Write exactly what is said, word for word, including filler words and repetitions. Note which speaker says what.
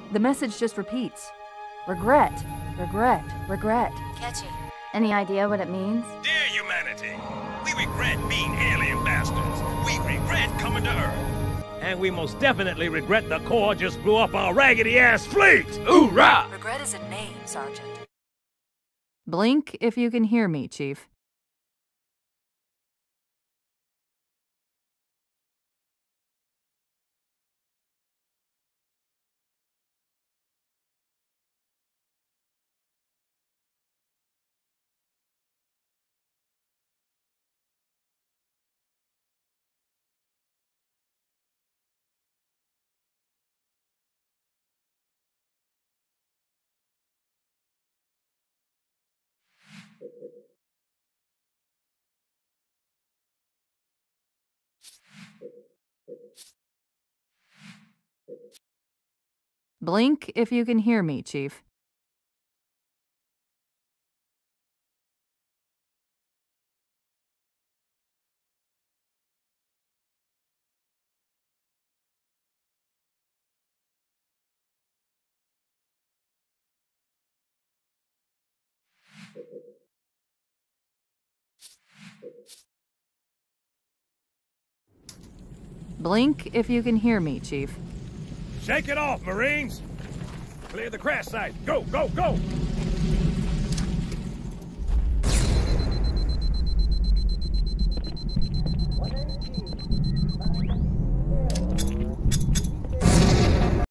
Speaker 1: The message just repeats. Regret, regret, regret.
Speaker 2: Catchy. Any idea what it means?
Speaker 3: Dear humanity, we regret being alien bastards. We regret coming to Earth. And we most definitely regret the Corps just blew up our raggedy-ass fleet! Hoorah!
Speaker 1: Regret is a name, Sergeant. Blink if you can hear me, Chief. Blink if you can hear me, Chief. Blink if you can hear me, Chief.
Speaker 3: Shake it off, Marines! Clear the crash site. Go, go, go!